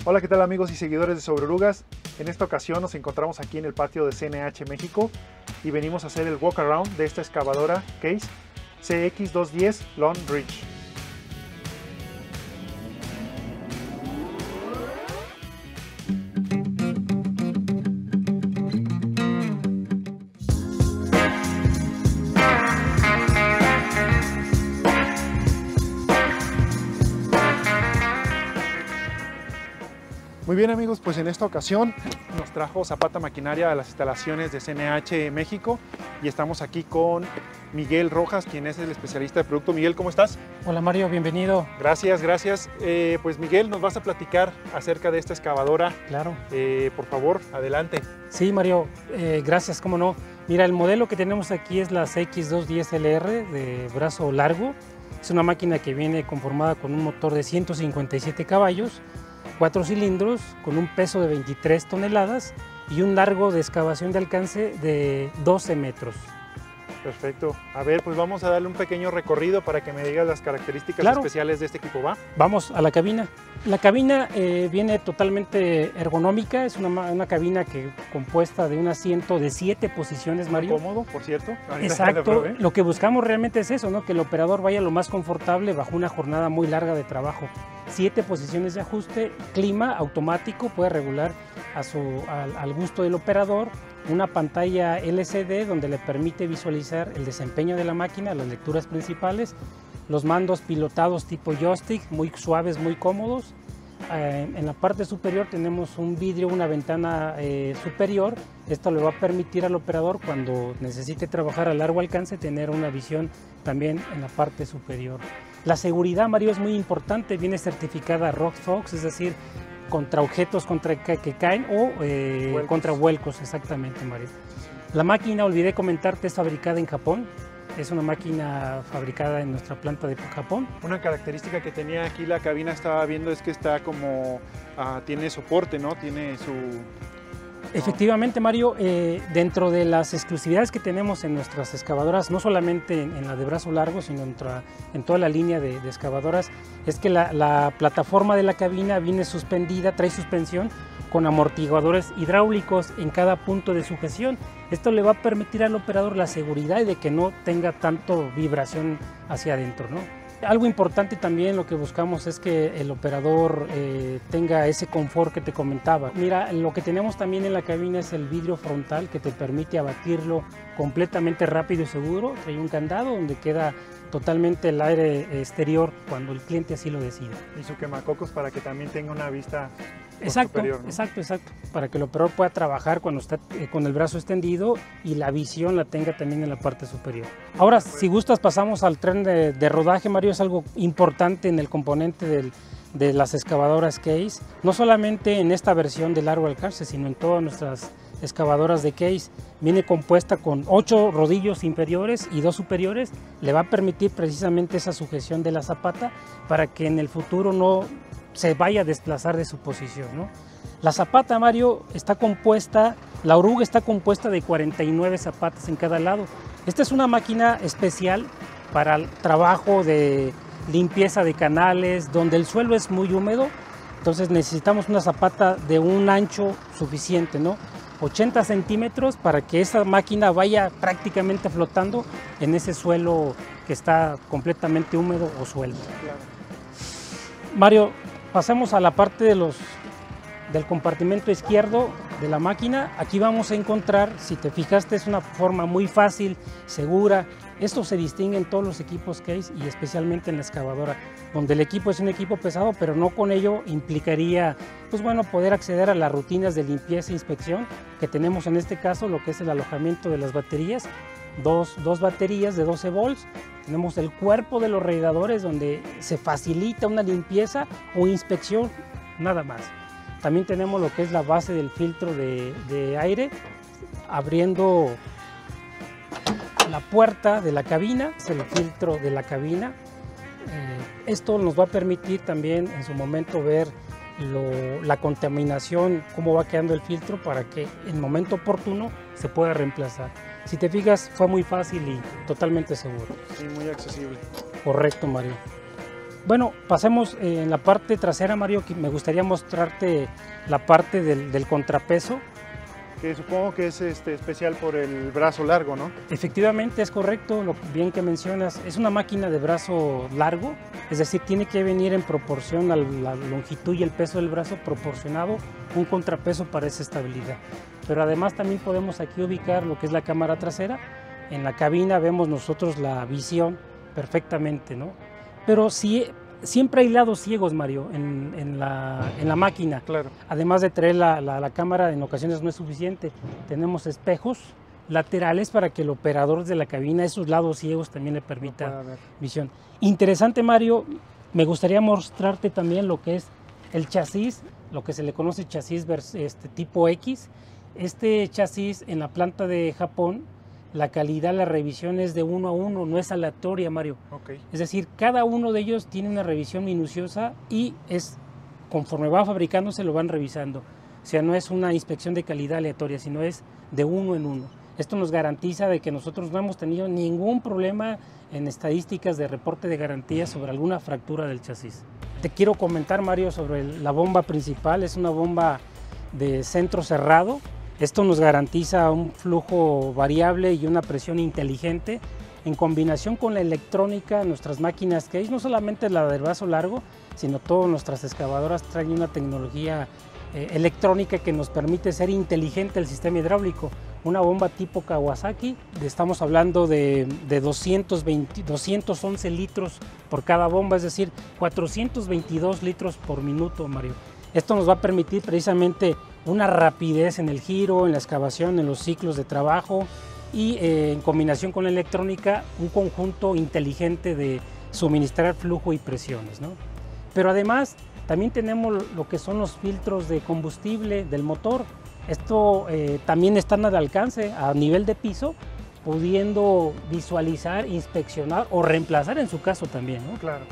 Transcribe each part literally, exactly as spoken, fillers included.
Hola, ¿qué tal amigos y seguidores de Sobre Orugas? En esta ocasión nos encontramos aquí en el patio de C N H México y venimos a hacer el walk around de esta excavadora Case C X doscientos diez Long Reach. Muy bien amigos, pues en esta ocasión nos trajo Zapata Maquinaria a las instalaciones de C N H México y estamos aquí con Miguel Rojas, quien es el especialista de producto. Miguel, ¿cómo estás? Hola Mario, bienvenido. Gracias, gracias. Eh, pues Miguel, nos vas a platicar acerca de esta excavadora. Claro. Eh, por favor, adelante. Sí Mario, eh, gracias, cómo no. Mira, el modelo que tenemos aquí es la C X doscientos diez L R de brazo largo. Es una máquina que viene conformada con un motor de ciento cincuenta y siete caballos, cuatro cilindros con un peso de veintitrés toneladas y un largo de excavación de alcance de doce metros. Perfecto. A ver, pues vamos a darle un pequeño recorrido para que me digas las características Claro. especiales de este equipo, ¿va? Vamos a la cabina. La cabina eh, viene totalmente ergonómica, es una, una cabina que compuesta de un asiento de siete posiciones, Mario. Cómodo, por cierto. Ahorita Exacto, lo, lo que buscamos realmente es eso, ¿no? Que el operador vaya lo más confortable bajo una jornada muy larga de trabajo. Siete posiciones de ajuste, clima automático, puede regular a su, al, al gusto del operador, una pantalla L C D donde le permite visualizar el desempeño de la máquina, las lecturas principales, los mandos pilotados tipo joystick, muy suaves, muy cómodos. Eh, en la parte superior tenemos un vidrio, una ventana eh, superior. Esto le va a permitir al operador, cuando necesite trabajar a largo alcance, tener una visión también en la parte superior. La seguridad, Mario, es muy importante, viene certificada RockFox, es decir, contra objetos contra que, que caen o eh, vuelcos. contra vuelcos, exactamente, Mario. La máquina, olvidé comentarte, es fabricada en Japón. Es una máquina fabricada en nuestra planta de Japón. Una característica que tenía aquí la cabina, estaba viendo, es que está como, uh, tiene soporte, ¿no? Tiene su... Efectivamente, Mario, eh, dentro de las exclusividades que tenemos en nuestras excavadoras, no solamente en, en la de brazo largo, sino en, tra, en toda la línea de, de excavadoras, es que la, la plataforma de la cabina viene suspendida, trae suspensión con amortiguadores hidráulicos en cada punto de sujeción. Esto le va a permitir al operador la seguridad de que no tenga tanto vibración hacia adentro, ¿no? Algo importante también, lo que buscamos es que el operador eh, tenga ese confort que te comentaba. Mira, lo que tenemos también en la cabina es el vidrio frontal que te permite abatirlo completamente rápido y seguro. Trae un candado donde queda totalmente el aire exterior cuando el cliente así lo decida. Y su quemacocos para que también tenga una vista exacto, superior, ¿no? Exacto, exacto. Para que el operador pueda trabajar cuando está eh, con el brazo extendido y la visión la tenga también en la parte superior. Ahora, pues, si gustas, pasamos al tren de, de rodaje, Mario. Es algo importante en el componente del, de las excavadoras Case. No solamente en esta versión de largo alcance, sino en todas nuestras excavadoras de Case. Viene compuesta con ocho rodillos inferiores y dos superiores. Le va a permitir precisamente esa sujeción de la zapata para que en el futuro no se vaya a desplazar de su posición, ¿no? La zapata, Mario, está compuesta, la oruga está compuesta de cuarenta y nueve zapatas en cada lado. Esta es una máquina especial para el trabajo de limpieza de canales, donde el suelo es muy húmedo, entonces necesitamos una zapata de un ancho suficiente, ¿no? ochenta centímetros, para que esa máquina vaya prácticamente flotando en ese suelo que está completamente húmedo o suelto. Claro. Mario, pasemos a la parte de los, del compartimento izquierdo de la máquina. Aquí vamos a encontrar, si te fijaste, es una forma muy fácil, segura. Esto se distingue en todos los equipos Case y especialmente en la excavadora, donde el equipo es un equipo pesado, pero no con ello implicaría, pues bueno, poder acceder a las rutinas de limpieza e inspección que tenemos en este caso, lo que es el alojamiento de las baterías. Dos, dos baterías de doce volts, tenemos el cuerpo de los radiadores donde se facilita una limpieza o inspección, nada más. También tenemos lo que es la base del filtro de, de aire, abriendo la puerta de la cabina, es el filtro de la cabina. Eh, esto nos va a permitir también en su momento ver lo, la contaminación, cómo va quedando el filtro, para que en el momento oportuno se pueda reemplazar. Si te fijas, fue muy fácil y totalmente seguro. Sí, muy accesible. Correcto, Mario. Bueno, pasemos eh, en la parte trasera, Mario, que me gustaría mostrarte la parte del, del contrapeso. Que supongo que es este, especial por el brazo largo, ¿no? Efectivamente, es correcto, lo bien que mencionas. Es una máquina de brazo largo, es decir, tiene que venir en proporción a la longitud y el peso del brazo, proporcionado un contrapeso para esa estabilidad. Pero además también podemos aquí ubicar lo que es la cámara trasera. En la cabina vemos nosotros la visión perfectamente, ¿no? Pero sí, siempre hay lados ciegos, Mario, en, en, la, en la máquina. Claro. Además de traer la, la, la cámara, en ocasiones no es suficiente. Tenemos espejos laterales para que el operador de la cabina, esos lados ciegos, también le permita no visión. Interesante, Mario, me gustaría mostrarte también lo que es el chasis, lo que se le conoce chasis este, tipo X. Este chasis en la planta de Japón, la calidad, la revisión es de uno a uno, no es aleatoria, Mario. Okay. Es decir, cada uno de ellos tiene una revisión minuciosa y es conforme va fabricándose lo van revisando. O sea, no es una inspección de calidad aleatoria, sino es de uno en uno. Esto nos garantiza de que nosotros no hemos tenido ningún problema en estadísticas de reporte de garantía sobre alguna fractura del chasis. Te quiero comentar, Mario, sobre la bomba principal. Es una bomba de centro cerrado. Esto nos garantiza un flujo variable y una presión inteligente en combinación con la electrónica. Nuestras máquinas Case, no solamente la del brazo largo, sino todas nuestras excavadoras traen una tecnología eh, electrónica que nos permite ser inteligente el sistema hidráulico. Una bomba tipo Kawasaki, estamos hablando de, de doscientos veinte, doscientos once litros por cada bomba, es decir, cuatrocientos veintidós litros por minuto, Mario. Esto nos va a permitir precisamente una rapidez en el giro, en la excavación, en los ciclos de trabajo y eh, en combinación con la electrónica, un conjunto inteligente de suministrar flujo y presiones, ¿no? Pero además también tenemos lo que son los filtros de combustible del motor. Esto eh, también están al alcance a nivel de piso, pudiendo visualizar, inspeccionar o reemplazar en su caso también, ¿no? Claro.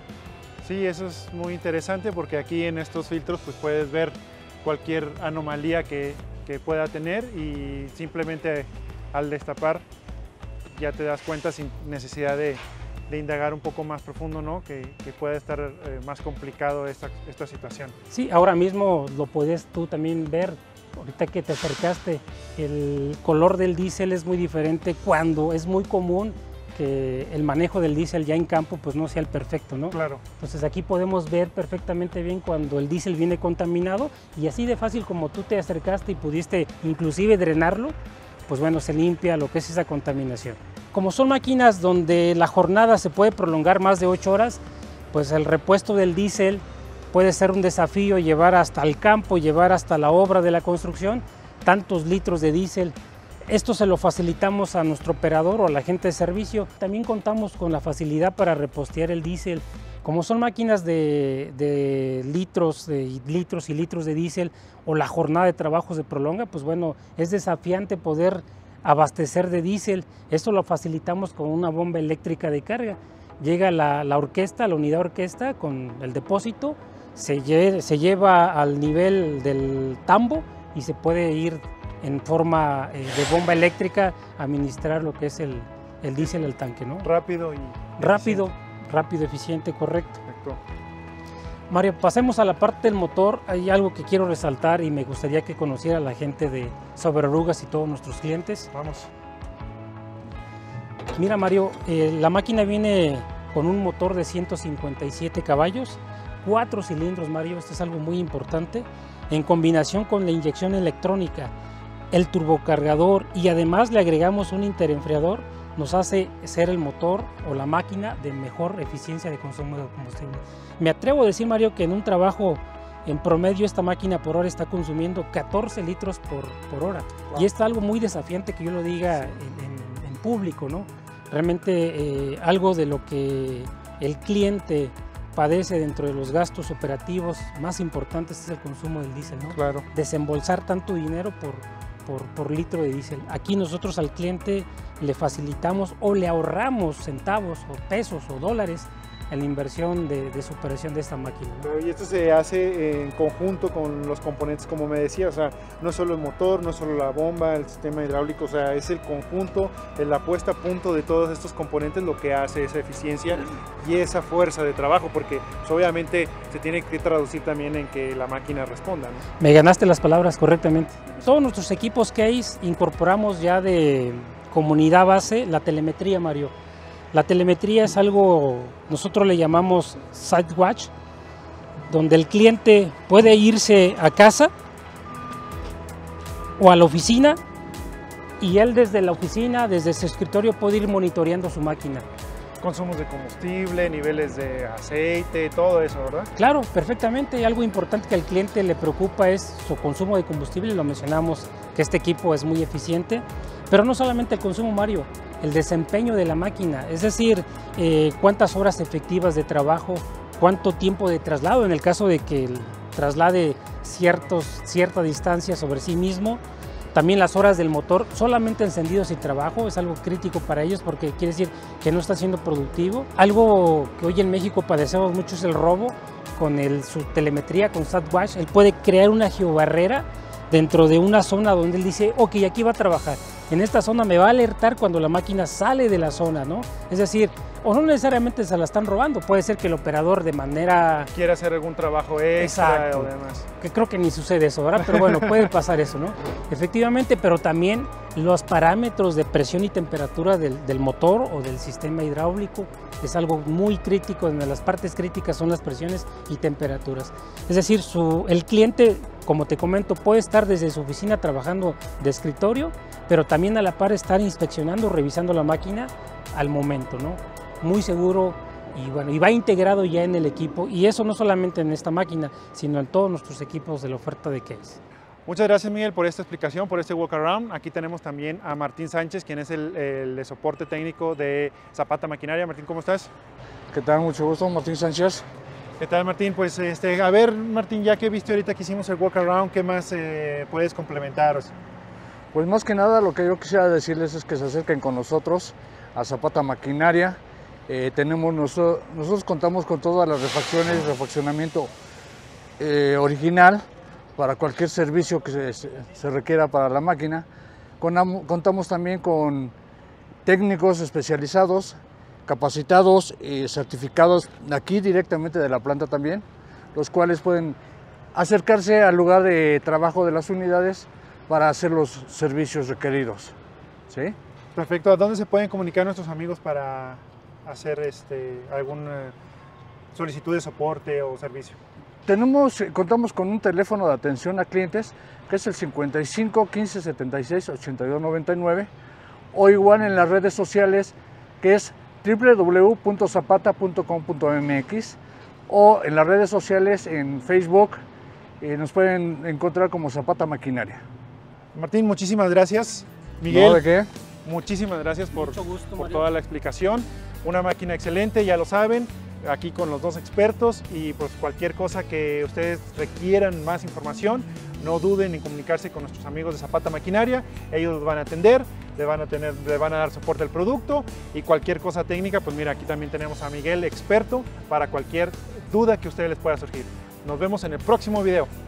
Sí, eso es muy interesante porque aquí en estos filtros pues puedes ver cualquier anomalía que, que pueda tener y simplemente al destapar ya te das cuenta sin necesidad de, de indagar un poco más profundo, ¿no? Que, que puede estar eh, más complicado esta, esta situación. Sí, ahora mismo lo puedes tú también ver. Ahorita que te acercaste, el color del diésel es muy diferente cuando es muy común que el manejo del diésel ya en campo pues no sea el perfecto, ¿no? Claro. Entonces aquí podemos ver perfectamente bien cuando el diésel viene contaminado y así de fácil como tú te acercaste y pudiste inclusive drenarlo, pues bueno, se limpia lo que es esa contaminación. Como son máquinas donde la jornada se puede prolongar más de ocho horas, pues el repuesto del diésel puede ser un desafío, llevar hasta el campo, llevar hasta la obra de la construcción tantos litros de diésel. Esto se lo facilitamos a nuestro operador o a la gente de servicio. También contamos con la facilidad para repostear el diésel. Como son máquinas de, de litros, de litros y litros de diésel o la jornada de trabajo se prolonga, pues bueno, es desafiante poder abastecer de diésel. Esto lo facilitamos con una bomba eléctrica de carga. Llega la, la orquesta, la unidad orquesta con el depósito, se, lle se lleva al nivel del tambo y se puede ir en forma eh, de bomba eléctrica a administrar lo que es el, el diésel al tanque, ¿no? Rápido y rápido, eficiente. rápido, eficiente, correcto. Perfecto. Mario, pasemos a la parte del motor. Hay algo que quiero resaltar y me gustaría que conociera la gente de Soberarugas y todos nuestros clientes. Vamos. Mira, Mario, eh, la máquina viene con un motor de ciento cincuenta y siete caballos, cuatro cilindros, Mario, esto es algo muy importante, en combinación con la inyección electrónica, el turbocargador y además le agregamos un interenfriador, nos hace ser el motor o la máquina de mejor eficiencia de consumo de combustible. Me atrevo a decir, Mario, que en un trabajo en promedio esta máquina por hora está consumiendo catorce litros por, por hora. Wow. Y esto es algo muy desafiante que yo lo diga en, en, en público, ¿no? Realmente eh, algo de lo que el cliente padece dentro de los gastos operativos más importantes es el consumo del diésel, ¿no? Claro. Desembolsar tanto dinero por, por, por litro de diésel. Aquí nosotros al cliente le facilitamos o le ahorramos centavos o pesos o dólares en la inversión de, de superación de esta máquina, ¿no? Y esto se hace en conjunto con los componentes, como me decía, o sea, no solo el motor, no solo la bomba, el sistema hidráulico, o sea, es el conjunto, la puesta a punto de todos estos componentes lo que hace esa eficiencia y esa fuerza de trabajo, porque pues, obviamente se tiene que traducir también en que la máquina responda, ¿no? Me ganaste las palabras correctamente. Todos nuestros equipos Case incorporamos ya de comunidad base la telemetría, Mario. La telemetría es algo, nosotros le llamamos Site Watch, donde el cliente puede irse a casa o a la oficina y él desde la oficina, desde su escritorio puede ir monitoreando su máquina. Consumos de combustible, niveles de aceite, todo eso, ¿verdad? Claro, perfectamente. Y algo importante que al cliente le preocupa es su consumo de combustible. Lo mencionamos que este equipo es muy eficiente, pero no solamente el consumo, Mario, el desempeño de la máquina, es decir, eh, cuántas horas efectivas de trabajo, cuánto tiempo de traslado, en el caso de que traslade ciertos, cierta distancia sobre sí mismo. También las horas del motor solamente encendido sin trabajo es algo crítico para ellos porque quiere decir que no está siendo productivo. Algo que hoy en México padecemos mucho es el robo. Con el, su telemetría, con SatWatch, él puede crear una geobarrera dentro de una zona donde él dice, ok, aquí va a trabajar. En esta zona me va a alertar cuando la máquina sale de la zona, ¿no? Es decir, o no necesariamente se la están robando, puede ser que el operador de manera... quiere hacer algún trabajo extra. Exacto, o demás. Que creo que ni sucede eso, ¿verdad? Pero bueno, puede pasar eso, ¿no? Efectivamente, pero también los parámetros de presión y temperatura del, del motor o del sistema hidráulico es algo muy crítico. En las partes críticas son las presiones y temperaturas. Es decir, su, el cliente, como te comento, puede estar desde su oficina trabajando de escritorio, pero también a la par estar inspeccionando, revisando la máquina al momento, ¿no? Muy seguro y bueno, y va integrado ya en el equipo, y eso no solamente en esta máquina, sino en todos nuestros equipos de la oferta de Case. Muchas gracias, Miguel, por esta explicación, por este walk around. Aquí tenemos también a Martín Sánchez, quien es el, el de soporte técnico de Zapata Maquinaria. Martín, ¿cómo estás? ¿Qué tal? Mucho gusto, Martín Sánchez. ¿Qué tal, Martín? Pues este, a ver, Martín, ya que viste ahorita que hicimos el walk around, ¿qué más eh, puedes complementaros? Pues más que nada lo que yo quisiera decirles es que se acerquen con nosotros a Zapata Maquinaria. Eh, tenemos nosotros, nosotros contamos con todas las refacciones, refaccionamiento eh, original para cualquier servicio que se, se requiera para la máquina. Con, contamos también con técnicos especializados, capacitados y certificados aquí directamente de la planta también, los cuales pueden acercarse al lugar de trabajo de las unidades para hacer los servicios requeridos, ¿sí? Perfecto. ¿A dónde se pueden comunicar nuestros amigos para hacer este, alguna solicitud de soporte o servicio? Tenemos, contamos con un teléfono de atención a clientes que es el cincuenta y cinco, quince, setenta y seis, ochenta y dos, noventa y nueve, o igual en las redes sociales que es doble u doble u doble u punto zapata punto com punto m x, o en las redes sociales en Facebook eh, nos pueden encontrar como Zapata Maquinaria. Martín, muchísimas gracias. Miguel, ¿No, de qué? Muchísimas gracias por, gusto, por toda la explicación. Una máquina excelente, ya lo saben, aquí con los dos expertos, y pues cualquier cosa que ustedes requieran más información, no duden en comunicarse con nuestros amigos de Zapata Maquinaria. Ellos los van a atender, le van a, tener, le van a dar soporte al producto, y cualquier cosa técnica, pues mira, aquí también tenemos a Miguel, experto, para cualquier duda que a ustedes les pueda surgir. Nos vemos en el próximo video.